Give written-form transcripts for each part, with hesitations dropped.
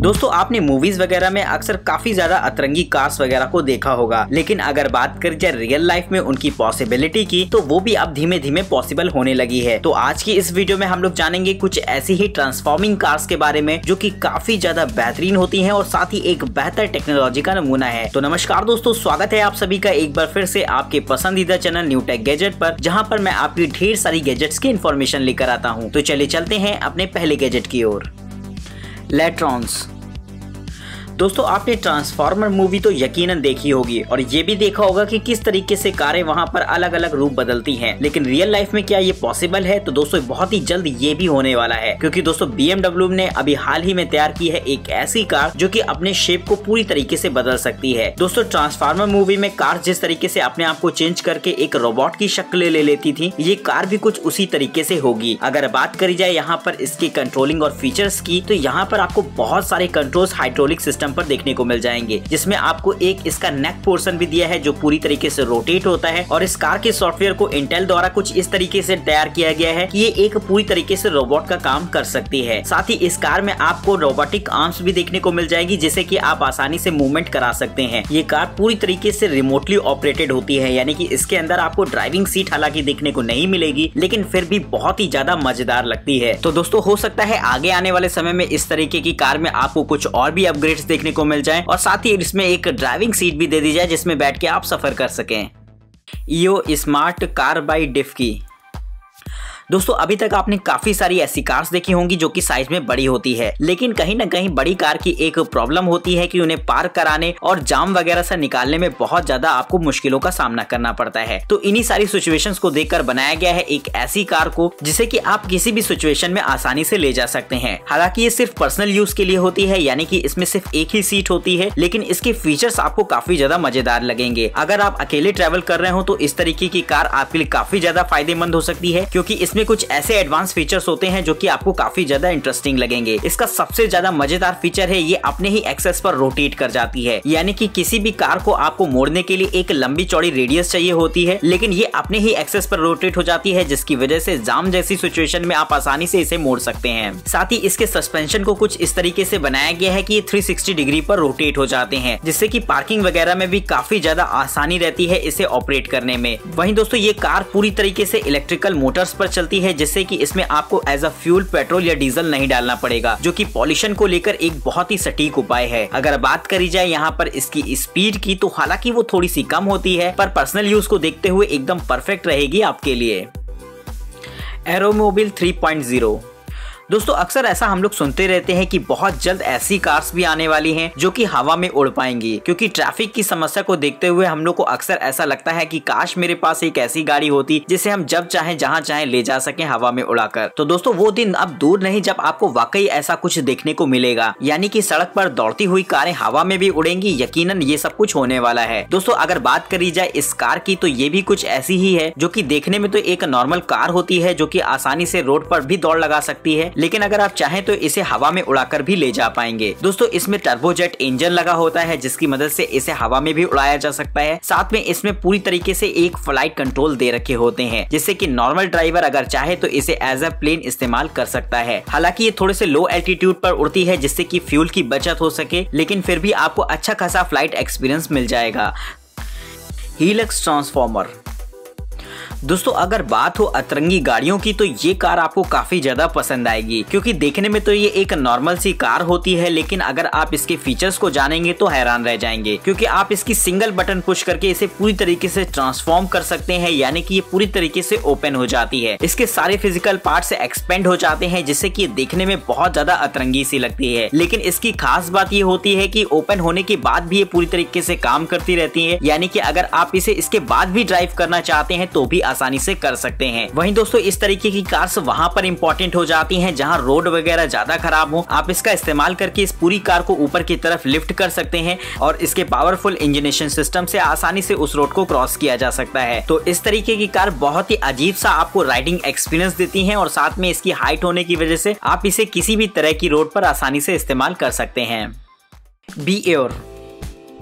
दोस्तों आपने मूवीज वगैरह में अक्सर काफी ज्यादा अतरंगी कार्स वगैरह को देखा होगा, लेकिन अगर बात करें जाए रियल लाइफ में उनकी पॉसिबिलिटी की तो वो भी अब धीमे धीमे पॉसिबल होने लगी है। तो आज की इस वीडियो में हम लोग जानेंगे कुछ ऐसी ही ट्रांसफॉर्मिंग कार्स के बारे में जो कि काफी ज्यादा बेहतरीन होती हैं और साथ ही एक बेहतर टेक्नोलॉजी का नमूना है। तो नमस्कार दोस्तों, स्वागत है आप सभी का एक बार फिर से आपके पसंदीदा चैनल न्यू टेक गैजेट पर, जहाँ पर मैं आपकी ढेर सारी गैजेट्स की इन्फॉर्मेशन लेकर आता हूँ। तो चलिए चलते हैं अपने पहले गैजेट की ओर। लेट्रॉन्स। दोस्तों आपने ट्रांसफॉर्मर मूवी तो यकीनन देखी होगी और ये भी देखा होगा कि किस तरीके से कारें वहां पर अलग अलग रूप बदलती हैं, लेकिन रियल लाइफ में क्या ये पॉसिबल है? तो दोस्तों बहुत ही जल्द ये भी होने वाला है, क्योंकि दोस्तों BMW ने अभी हाल ही में तैयार की है एक ऐसी कार जो कि अपने शेप को पूरी तरीके से बदल सकती है। दोस्तों ट्रांसफॉर्मर मूवी में कार जिस तरीके से अपने आप को चेंज करके एक रोबोट की शक्ल ले लेती थी, ये कार भी कुछ उसी तरीके से होगी। अगर बात करी जाए यहाँ पर इसकी कंट्रोलिंग और फीचर्स की, तो यहाँ पर आपको बहुत सारे कंट्रोल्स हाइड्रोलिक सिस्टम पर देखने को मिल जाएंगे, जिसमें आपको एक इसका नेक पोर्शन भी दिया है जो पूरी तरीके से रोटेट होता है। और इस कार के सॉफ्टवेयर को इंटेल द्वारा कुछ इस तरीके से तैयार किया गया है कि ये एक पूरी तरीके से रोबोट का काम कर सकती है। साथ ही इस कार में आपको रोबोटिक आर्म्स भी देखने को मिल जाएगी, जिससे कि आप आसानी से मूवमेंट करा सकते हैं। ये कार पूरी तरीके से रिमोटली ऑपरेटेड होती है, यानी कि इसके अंदर आपको ड्राइविंग सीट हालांकि देखने को नहीं मिलेगी, लेकिन फिर भी बहुत ही ज्यादा मजेदार लगती है। तो दोस्तों हो सकता है आगे आने वाले समय में इस तरीके की कार में आपको कुछ और भी अपग्रेड्स देखने को मिल जाए और साथ ही इसमें एक ड्राइविंग सीट भी दे दी जाए जिसमें बैठ के आप सफर कर सकें। ईओ स्मार्ट कार बाय डिफकी। दोस्तों अभी तक आपने काफी सारी ऐसी कार्स देखी होंगी जो कि साइज में बड़ी होती है, लेकिन कहीं ना कहीं बड़ी कार की एक प्रॉब्लम होती है कि उन्हें पार्क कराने और जाम वगैरह से निकालने में बहुत ज्यादा आपको मुश्किलों का सामना करना पड़ता है। तो इन्हीं सारी सिचुएशंस को देखकर बनाया गया है एक ऐसी कार को जिसे कि आप किसी भी सिचुएशन में आसानी से ले जा सकते हैं। हालांकि ये सिर्फ पर्सनल यूज के लिए होती है, यानी कि इसमें सिर्फ एक ही सीट होती है, लेकिन इसके फीचर्स आपको काफी ज्यादा मजेदार लगेंगे। अगर आप अकेले ट्रेवल कर रहे हो तो इस तरीके की कार आपके लिए काफी ज्यादा फायदेमंद हो सकती है, क्योंकि इसमें कुछ ऐसे एडवांस फीचर्स होते हैं जो कि आपको काफी ज्यादा इंटरेस्टिंग लगेंगे। इसका सबसे ज्यादा मजेदार फीचर है ये अपने ही एक्सेस पर रोटेट कर जाती है, यानी कि किसी भी कार को आपको मोड़ने के लिए एक लंबी चौड़ी रेडियस चाहिए होती है, लेकिन ये अपने ही एक्सेस पर रोटेट हो जाती है, जिसकी वजह से जाम जैसी सिचुएशन में आप आसानी से इसे मोड़ सकते हैं। साथ ही इसके सस्पेंशन को कुछ इस तरीके से बनाया गया है कि ये 360 डिग्री पर रोटेट हो जाते हैं, जिससे कि पार्किंग वगैरह में भी काफी ज्यादा आसानी रहती है इसे ऑपरेट करने में। वहीं दोस्तों ये कार पूरी तरीके से इलेक्ट्रिकल मोटर्स पर चलती है, जिससे कि इसमें आपको एज अ फ्यूल पेट्रोल या डीजल नहीं डालना पड़ेगा, जो कि पॉल्यूशन को लेकर एक बहुत ही सटीक उपाय है। अगर बात करी जाए यहाँ पर इसकी स्पीड की, तो हालांकि वो थोड़ी सी कम होती है, पर पर्सनल यूज को देखते हुए एकदम परफेक्ट रहेगी आपके लिए। एरोमोबिल 3.0। दोस्तों अक्सर ऐसा हम लोग सुनते रहते हैं कि बहुत जल्द ऐसी कार्स भी आने वाली हैं जो कि हवा में उड़ पाएंगी, क्योंकि ट्रैफिक की समस्या को देखते हुए हम लोग को अक्सर ऐसा लगता है कि काश मेरे पास एक ऐसी गाड़ी होती जिसे हम जब चाहे जहां चाहे ले जा सकें हवा में उड़ाकर। तो दोस्तों वो दिन अब दूर नहीं जब आपको वाकई ऐसा कुछ देखने को मिलेगा, यानी कि सड़क पर दौड़ती हुई कारें हवा में भी उड़ेंगी। यकीनन ये सब कुछ होने वाला है। दोस्तों अगर बात करी जाए इस कार की, तो ये भी कुछ ऐसी ही है जो कि देखने में तो एक नॉर्मल कार होती है जो कि आसानी से रोड पर भी दौड़ लगा सकती है, लेकिन अगर आप चाहें तो इसे हवा में उड़ाकर भी ले जा पाएंगे। दोस्तों इसमें टर्बोजेट इंजन लगा होता है, जिसकी मदद से इसे हवा में भी उड़ाया जा सकता है। साथ में इसमें पूरी तरीके से एक फ्लाइट कंट्रोल दे रखे होते हैं, जिससे कि नॉर्मल ड्राइवर अगर चाहे तो इसे एज अ प्लेन इस्तेमाल कर सकता है। हालांकि ये थोड़े से लो एल्टीट्यूड पर उड़ती है, जिससे कि फ्यूल की बचत हो सके, लेकिन फिर भी आपको अच्छा खासा फ्लाइट एक्सपीरियंस मिल जाएगा। Hilux transformer. दोस्तों अगर बात हो अतरंगी गाड़ियों की, तो ये कार आपको काफी ज्यादा पसंद आएगी, क्योंकि देखने में तो ये एक नॉर्मल सी कार होती है, लेकिन अगर आप इसके फीचर्स को जानेंगे तो हैरान रह जाएंगे, क्योंकि आप इसकी सिंगल बटन पुश करके इसे पूरी तरीके से ट्रांसफॉर्म कर सकते हैं, यानी कि ये पूरी तरीके से ओपन हो जाती है। इसके सारे फिजिकल पार्ट से एक्सपेंड हो जाते हैं, जिससे कि देखने में बहुत ज्यादा अतरंगी सी लगती है। लेकिन इसकी खास बात ये होती है कि ओपन होने के बाद भी ये पूरी तरीके से काम करती रहती है, यानी कि अगर आप इसे इसके बाद भी ड्राइव करना चाहते हैं तो भी आसानी से कर सकते हैं। वहीं दोस्तों इस तरीके की कार्स वहां पर इंपॉर्टेंट हो जाती हैं जहां रोड वगैरह ज्यादा खराब हो। आप इसका इस्तेमाल करके इस पूरी कार को ऊपर की तरफ लिफ्ट कर सकते हैं और इसके पावरफुल इंजीनियरेशन सिस्टम से आसानी से उस रोड को क्रॉस किया जा सकता है। तो इस तरीके की कार बहुत ही अजीब सा आपको राइडिंग एक्सपीरियंस देती है और साथ में इसकी हाइट होने की वजह से आप इसे किसी भी तरह की रोड पर आसानी से इस्तेमाल कर सकते हैं। B air.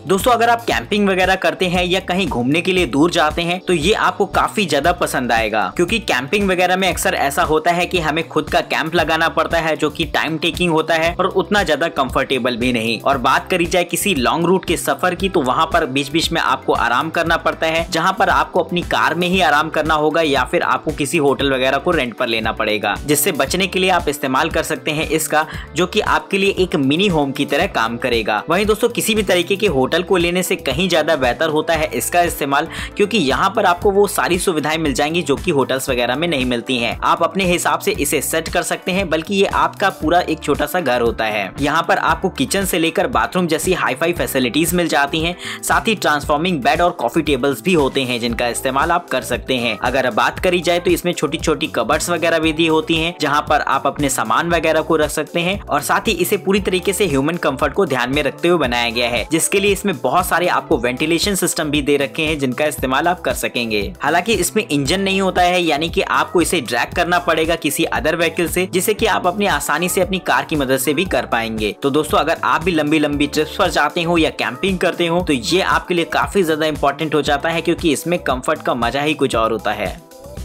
दोस्तों अगर आप कैंपिंग वगैरह करते हैं या कहीं घूमने के लिए दूर जाते हैं तो ये आपको काफी ज्यादा पसंद आएगा, क्योंकि कैंपिंग वगैरह में अक्सर ऐसा होता है कि हमें खुद का कैंप लगाना पड़ता है जो कि टाइम टेकिंग होता है और उतना ज्यादा कंफर्टेबल भी नहीं। और बात करी जाए किसी लॉन्ग रूट के सफर की तो वहाँ पर बीच बीच में आपको आराम करना पड़ता है, जहाँ पर आपको अपनी कार में ही आराम करना होगा या फिर आपको किसी होटल वगैरह को रेंट पर लेना पड़ेगा। जिससे बचने के लिए आप इस्तेमाल कर सकते हैं इसका, जो कि आपके लिए एक मिनी होम की तरह काम करेगा। वहीं दोस्तों किसी भी तरीके के होटल को लेने से कहीं ज्यादा बेहतर होता है इसका इस्तेमाल, क्योंकि यहाँ पर आपको वो सारी सुविधाएं मिल जाएंगी जो कि होटल्स वगैरह में नहीं मिलती हैं। आप अपने हिसाब से इसे सेट कर सकते हैं, बल्कि ये आपका पूरा एक छोटा सा घर होता है। यहाँ पर आपको किचन से लेकर बाथरूम जैसी हाई-फाई फैसिलिटीज मिल जाती हैं। साथ ही ट्रांसफॉर्मिंग बेड और कॉफी टेबल्स भी होते हैं जिनका इस्तेमाल आप कर सकते हैं। अगर बात करी जाए तो इसमें छोटी छोटी कबर्ड्स वगैरह भी दी होती हैं, जहाँ पर आप अपने सामान वगैरह को रख सकते हैं। और साथ ही इसे पूरी तरीके से ह्यूमन कंफर्ट को ध्यान में रखते हुए बनाया गया है, जिसके लिए इसमें बहुत सारे आपको वेंटिलेशन सिस्टम भी दे रखे हैं जिनका इस्तेमाल आप कर सकेंगे। हालांकि इसमें इंजन नहीं होता है, यानी कि आपको इसे ड्रैग करना पड़ेगा किसी अदर व्हीकल से, जिसे कि आप अपनी आसानी से अपनी कार की मदद से भी कर पाएंगे। तो दोस्तों अगर आप भी लंबी लंबी ट्रिप्स पर जाते हो या कैंपिंग करते हो तो ये आपके लिए काफी ज्यादा इंपॉर्टेंट हो जाता है, क्योंकि इसमें कंफर्ट का मजा ही कुछ और होता है।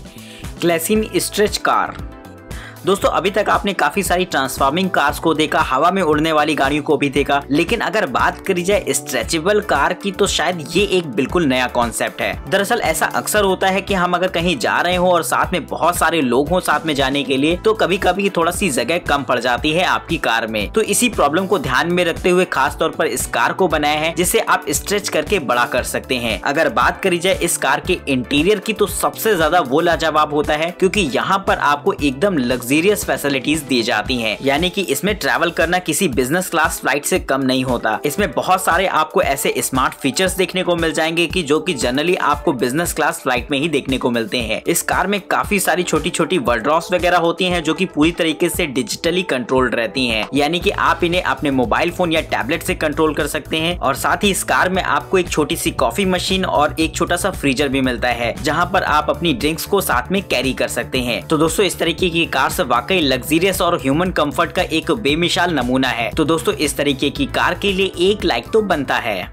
Klassen stretch car. दोस्तों अभी तक आपने काफी सारी ट्रांसफॉर्मिंग कार्स को देखा, हवा में उड़ने वाली गाड़ियों को भी देखा, लेकिन अगर बात करी जाए स्ट्रेचेबल कार की तो शायद ये एक बिल्कुल नया कॉन्सेप्ट है। दरअसल ऐसा अक्सर होता है कि हम अगर कहीं जा रहे हो और साथ में बहुत सारे लोग हों साथ में जाने के लिए, तो कभी कभी थोड़ा सी जगह कम पड़ जाती है आपकी कार में। तो इसी प्रॉब्लम को ध्यान में रखते हुए खास तौर पर इस कार को बनाया है, जिसे आप स्ट्रेच करके बड़ा कर सकते हैं। अगर बात करी जाए इस कार के इंटीरियर की तो सबसे ज्यादा वो लाजवाब होता है, क्योंकि यहाँ पर आपको एकदम लग्जरियस फैसिलिटीज दी जाती हैं। यानी कि इसमें ट्रैवल करना किसी बिजनेस क्लास फ्लाइट से कम नहीं होता। इसमें बहुत सारे आपको ऐसे स्मार्ट फीचर्स देखने को मिल जाएंगे कि जो कि जनरली आपको बिजनेस क्लास फ्लाइट में ही देखने को मिलते हैं। इस कार में काफी सारी छोटी छोटी वर्ड्रॉप्स वगैरह होती हैं जो कि पूरी तरीके से डिजिटली कंट्रोल्ड रहती हैं, यानी कि आप इन्हें अपने मोबाइल फोन या टैबलेट से कंट्रोल कर सकते हैं। और साथ ही इस कार में आपको एक छोटी सी कॉफी मशीन और एक छोटा सा फ्रीजर भी मिलता है, जहाँ पर आप अपनी ड्रिंक्स को साथ में कैरी कर सकते हैं। तो दोस्तों इस तरीके की कार से वाकई लग्जरियस और ह्यूमन कंफर्ट का एक बेमिसाल नमूना है। तो दोस्तों इस तरीके की कार के लिए एक लाइक तो बनता है।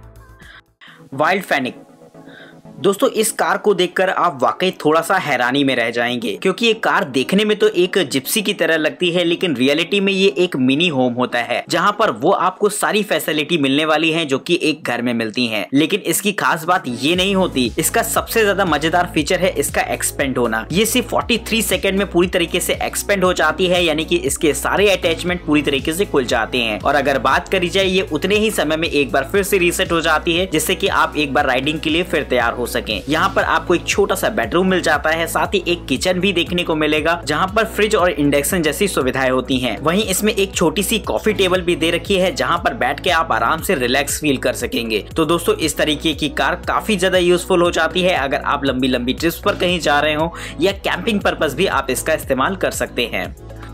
Wild phoenix. दोस्तों इस कार को देखकर आप वाकई थोड़ा सा हैरानी में रह जाएंगे, क्योंकि ये कार देखने में तो एक जिप्सी की तरह लगती है, लेकिन रियलिटी में ये एक मिनी होम होता है, जहां पर वो आपको सारी फैसिलिटी मिलने वाली है जो कि एक घर में मिलती हैं। लेकिन इसकी खास बात ये नहीं होती, इसका सबसे ज्यादा मजेदार फीचर है इसका एक्सपेंड होना। ये सिर्फ 43 सेकंड में पूरी तरीके से एक्सपेंड हो जाती है, यानी कि इसके सारे अटैचमेंट पूरी तरीके से खुल जाते हैं। और अगर बात करी जाए ये उतने ही समय में एक बार फिर से रीसेट हो जाती है, जिससे कि आप एक बार राइडिंग के लिए फिर तैयार हो सकें। यहाँ पर आपको एक छोटा सा बेडरूम मिल जाता है, साथ ही एक किचन भी देखने को मिलेगा, जहाँ पर फ्रिज और इंडक्शन जैसी सुविधाएं होती हैं। वहीं इसमें एक छोटी सी कॉफी टेबल भी दे रखी है, जहाँ पर बैठ के आप आराम से रिलैक्स फील कर सकेंगे। तो दोस्तों इस तरीके की कार काफी ज्यादा यूजफुल हो जाती है अगर आप लंबी लंबी ट्रिप्स पर कहीं जा रहे हो, या कैंपिंग पर्पस भी आप इसका इस्तेमाल कर सकते हैं।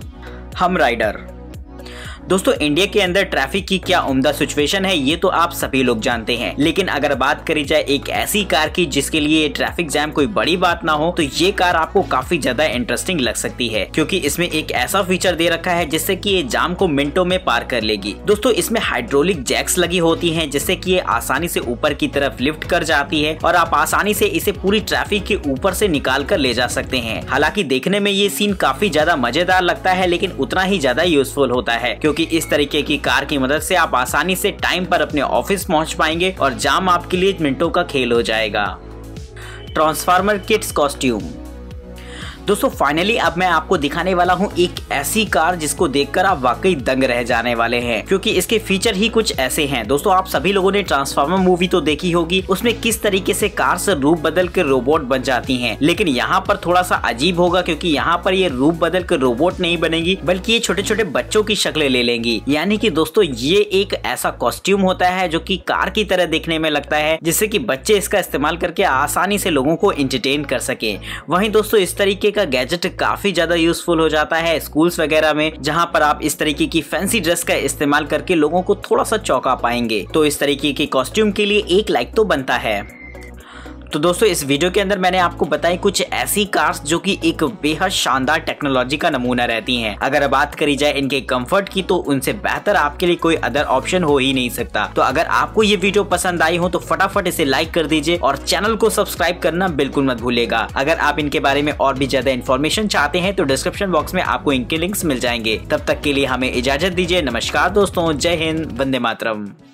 हम राइडर। दोस्तों इंडिया के अंदर ट्रैफिक की क्या उम्दा सिचुएशन है ये तो आप सभी लोग जानते हैं, लेकिन अगर बात करी जाए एक ऐसी कार की जिसके लिए ट्रैफिक जैम कोई बड़ी बात ना हो, तो ये कार आपको काफी ज्यादा इंटरेस्टिंग लग सकती है, क्योंकि इसमें एक ऐसा फीचर दे रखा है जिससे कि ये जाम को मिनटों में पार कर लेगी। दोस्तों इसमें हाइड्रोलिक जैक्स लगी होती हैं, जिससे कि ये आसानी से ऊपर की तरफ लिफ्ट कर जाती है और आप आसानी से इसे पूरी ट्रैफिक के ऊपर से निकाल कर ले जा सकते हैं। हालांकि देखने में ये सीन काफी ज्यादा मजेदार लगता है, लेकिन उतना ही ज्यादा यूजफुल होता है, क्योंकि इस तरीके की कार की मदद से आप आसानी से टाइम पर अपने ऑफिस पहुंच पाएंगे और जाम आपके लिए मिनटों का खेल हो जाएगा। Transformer kids costume. दोस्तों फाइनली अब मैं आपको दिखाने वाला हूँ एक ऐसी कार जिसको देखकर आप वाकई दंग रह जाने वाले हैं, क्योंकि इसके फीचर ही कुछ ऐसे हैं। दोस्तों आप सभी लोगों ने ट्रांसफार्मर मूवी तो देखी होगी, उसमें किस तरीके से कार से रूप बदल कर रोबोट बन जाती हैं, लेकिन यहाँ पर थोड़ा सा अजीब होगा, क्योंकि यहाँ पर ये रूप बदल कर रोबोट नहीं बनेगी, बल्कि ये छोटे छोटे बच्चों की शक्लें ले लेंगी। यानी कि दोस्तों ये एक ऐसा कॉस्ट्यूम होता है जो कि कार की तरह देखने में लगता है, जिससे कि बच्चे इसका इस्तेमाल करके आसानी से लोगों को एंटरटेन कर सके। वहीं दोस्तों इस तरीके का गैजेट काफी ज्यादा यूजफुल हो जाता है स्कूल्स वगैरह में, जहां पर आप इस तरीके की फैंसी ड्रेस का इस्तेमाल करके लोगों को थोड़ा सा चौंका पाएंगे। तो इस तरीके के कॉस्ट्यूम के लिए एक लाइक तो बनता है। तो दोस्तों इस वीडियो के अंदर मैंने आपको बताई कुछ ऐसी कार्स जो कि एक बेहद शानदार टेक्नोलॉजी का नमूना रहती हैं। अगर बात करी जाए इनके कंफर्ट की तो उनसे बेहतर आपके लिए कोई अदर ऑप्शन हो ही नहीं सकता। तो अगर आपको ये वीडियो पसंद आई हो तो फटाफट इसे लाइक कर दीजिए और चैनल को सब्सक्राइब करना बिल्कुल मत भूलिएगा। अगर आप इनके बारे में और भी ज्यादा इन्फॉर्मेशन चाहते हैं तो डिस्क्रिप्शन बॉक्स में आपको इनके लिंक्स मिल जाएंगे। तब तक के लिए हमें इजाजत दीजिए। नमस्कार दोस्तों, जय हिंद, वंदे मातरम।